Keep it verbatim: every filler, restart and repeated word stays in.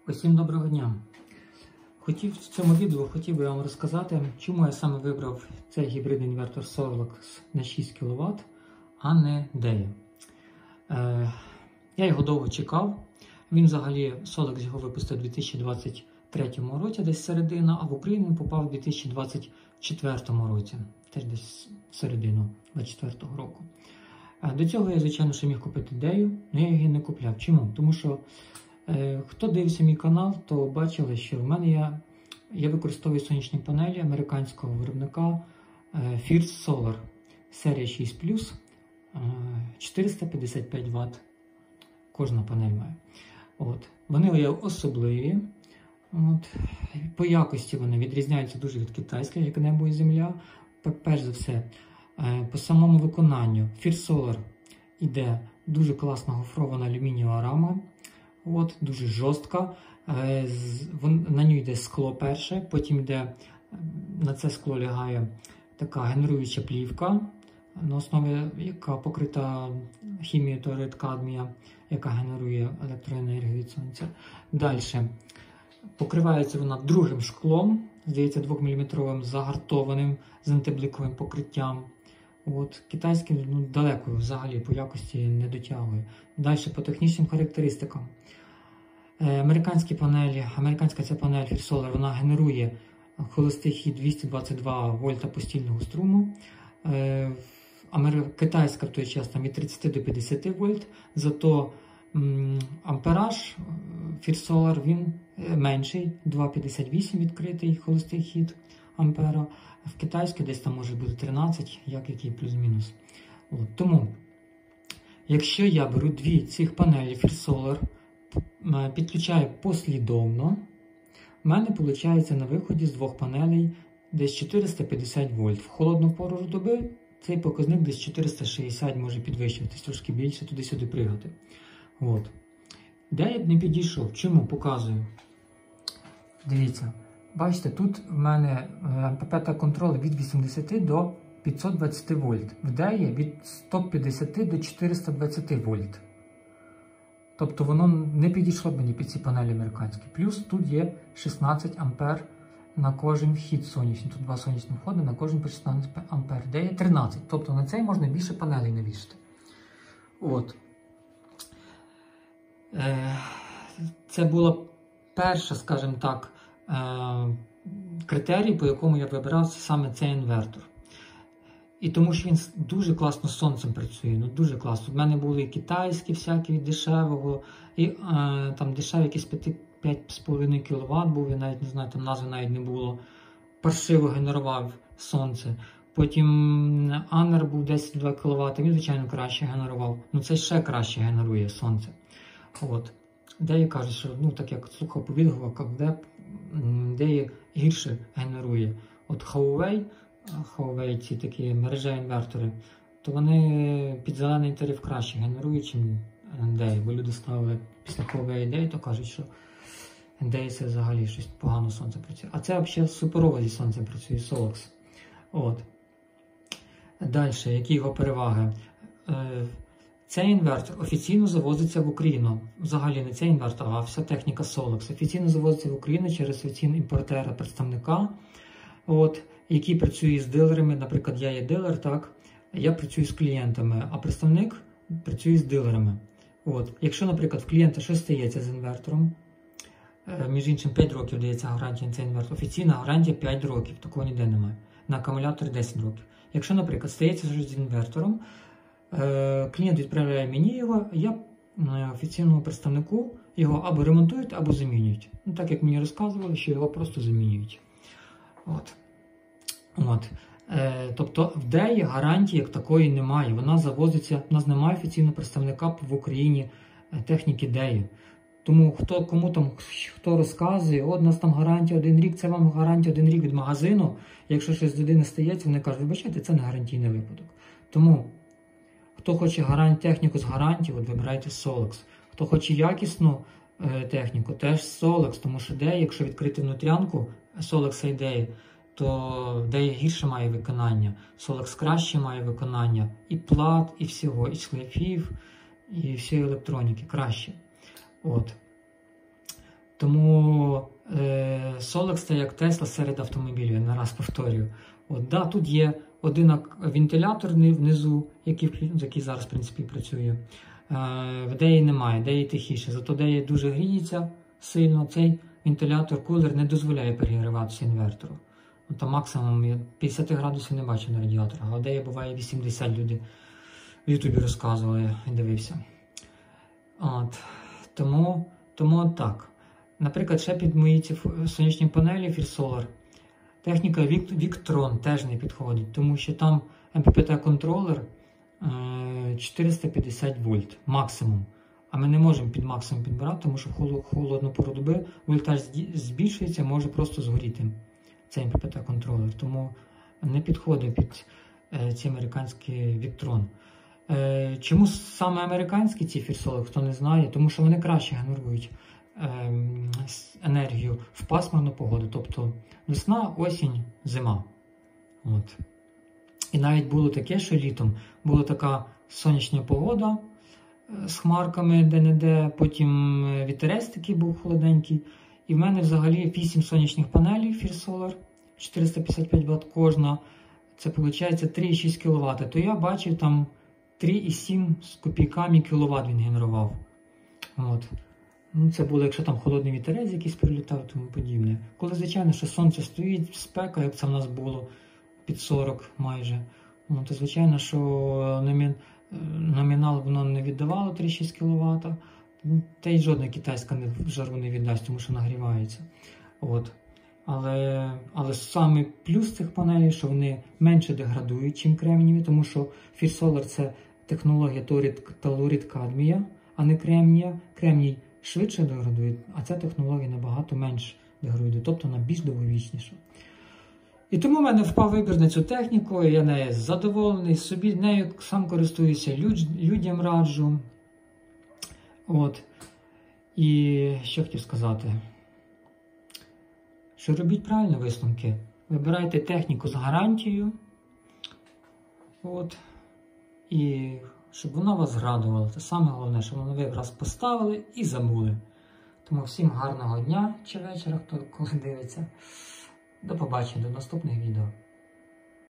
Усім доброго дня! Хотів в цьому відео хотів би вам розказати, чому я саме вибрав цей гібридний інвертор Solex на шість кіловат, а не Дея. Е, я його довго чекав. Він взагалі, Solex його випустив у дві тисячі двадцять третьому році, десь середина, а в Україну попав у дві тисячі двадцять четвертому році, теж десь середину двадцять четвертого року. Е, до цього я, звичайно, ще міг купити Дею, але я її не купляв. Чому? Тому що хто дивився мій канал, то бачили, що в мене я, я використовую сонячні панелі американського виробника First Solar серія шість плюс, чотириста п'ятдесят п'ять ватт кожна панель має. От. Вони є особливі. От. По якості вони відрізняються дуже від китайських, як небо і земля. Перш за все, по самому виконанню First Solar іде дуже класна гофрована алюмінієва рама. От, дуже жорстка. На ній йде скло перше, потім йде, на це скло лягає така генеруюча плівка, на основі яка покрита хімією торид кадмія, яка генерує електроенергію від сонця. Далі покривається вона другим шклом, здається, двохміліметровим загартованим з антибликовим покриттям. От, китайський ну, далеко взагалі по якості не дотягує. Далі по технічним характеристикам. Американські панелі, американська ця панель First Solar, вона генерує холостий хід двісті двадцять два вольта постійного струму. Китайська в той час там від тридцяти до п'ятдесяти вольт, зато м, ампераж First Solar він менший, два п'ятдесят вісім відкритий холостий хід ампера. В китайській десь там може бути тринадцять, як який плюс-мінус. Тому, якщо я беру дві цих панелі First Solar, підключаю послідовно, в мене виходить на виході з двох панелей десь чотириста п'ятдесят вольт. В холодну пору доби цей показник десь чотириста шістдесят може підвищуватись, трошки більше, туди-сюди пригати. От. Де я б не підійшов? Чому? Показую. Дивіться. Бачите, тут в мене ем пі пі контроль від вісімдесяти до п'ятсот двадцяти вольт. В Деї від сто п'ятдесят до чотириста двадцять вольт. Тобто воно не підійшло б мені під ці панелі американські. Плюс тут є шістнадцять ампер на кожен вхід сонячний. Тут два сонячні входи, на кожен по шістнадцять ампер. Де є тринадцять. Тобто на цей можна більше панелей навішати. От. Е, це була перша, скажімо так, критерій, по якому я вибирав саме цей інвертор. І тому що він дуже класно з сонцем працює, ну дуже класно. У мене були і китайські всякі від дешевого, і е, там дешевий якийсь п'ять з половиною кіловат був, я навіть не знаю, там назви навіть не було. Паршиво генерував сонце. Потім Анер був десять два кіловат, він, звичайно, краще генерував. Ну це ще краще генерує сонце. От. Деякі кажуть, що, ну так як слухав по відгуках, де де гірше генерує. От Huawei, Huawei ці такі мережеві інвертори, то вони під зелений тариф краще генерують, ніж Дея. Бо люди ставили після Huawei Дея, то кажуть, що Дея це взагалі щось погано сонце працює. А це взагалі суперово зі сонцем працює Solex. От. Далі, які його переваги? Цей інвертор офіційно завозиться в Україну. Взагалі не цей інвертор, а вся техніка Solex. Офіційно завозиться в Україну через офіційного імпортера-представника, от, який працює з дилерами. Наприклад, я є дилер, так, я працюю з клієнтами, а представник працює з дилерами. От. Якщо, наприклад, в клієнта щось стається з інвертором, між іншим п'ять років дається гарантія на цей інвертор. Офіційна гарантія п'ять років, такого ніде немає. На акумуляторі десять років. Якщо, наприклад, стається щось з інвертором, клієнт відправляє мені його, я офіційному представнику його або ремонтують, або замінюють. Ну, так як мені розказували, що його просто замінюють. От. От. Е, тобто в Деї гарантії як такої немає. Вона завозиться, в нас немає офіційного представника в Україні техніки Деї. Тому хто, кому там, хто розказує, от у нас там гарантія один рік, це вам гарантія один рік від магазину. Якщо щось з людини стається, вони кажуть, вибачайте, це не гарантійний випадок. Тому хто хоче гарант, техніку з гарантії, от вибирайте Solex. Хто хоче якісну е, техніку, теж Solex, тому що Дея, якщо відкрити внутрянку Solex і Дея, то Дея гірше має виконання, Solex краще має виконання і плат, і всього, і шлейфів, і всієї електроніки краще. От. Тому е, Solex це як Tesla серед автомобілів, я не раз повторюю. От, да, тут є один вентилятор внизу, який, який зараз в принципі працює. Е, в деї немає, деї тихіше. Зато деї дуже гріється сильно. Цей вентилятор, кулер не дозволяє перегріватися інвертору. Ну, там максимум я п'ятдесят градусів не бачу на радіаторах, а деї буває вісімдесят, люди в Ютубі розказували і дивився. От. Тому, тому так. Наприклад, ще під мої ці сонячні панелі FirSolar техніка Victron теж не підходить, тому що там ем пі пі ті-контролер чотириста п'ятдесят вольт максимум. А ми не можемо під максимум підбирати, тому що в холодну пору доби вольтаж збільшується, може просто згоріти цей ем пі пі ті-контролер. Тому не підходить під е, цей американський Victron. Е, чому саме американські ці FirSolar, хто не знає? Тому що вони краще генерують е, енергію в пасмурну погоду, тобто весна, осінь, зима. От. І навіть було таке, що літом була така сонячна погода з хмарками де-не-де, потім вітерець такий був холоденький. І в мене взагалі вісім сонячних панелей FirSolar, чотириста п'ятдесят п'ять ватт кожна, це виходить три і шість кіловат. То я бачив там три і сім з копійками кіловат він генерував. От. Ну, це було, якщо там холодний вітерець якийсь прилітав і тому подібне. Коли, звичайно, що сонце стоїть, спека, як це в нас було, під сорок майже, ну, то, звичайно, що номінал воно не віддавало три і шість кіловат. Та й жодна китайська жару не віддасть, тому що нагрівається. От. Але, але саме плюс цих панелей, що вони менше деградують, ніж кремнієві, тому що FirSolar це технологія талурид кадмія, а не кремнія. Кремній швидше деградує, а ця технологія набагато менш деградує, тобто вона більш довговічніша. І тому в мене впав вибір на цю техніку, я нею задоволений, собі нею сам користуюся, люд, людям раджу. От. І що хотів сказати? Що робіть правильно висновки. Вибирайте техніку з гарантією. От. І щоб вона вас радувала. Це саме головне, щоб ви раз поставили і забули. Тому всім гарного дня чи вечора, хто коли дивиться. До побачення, до наступних відео.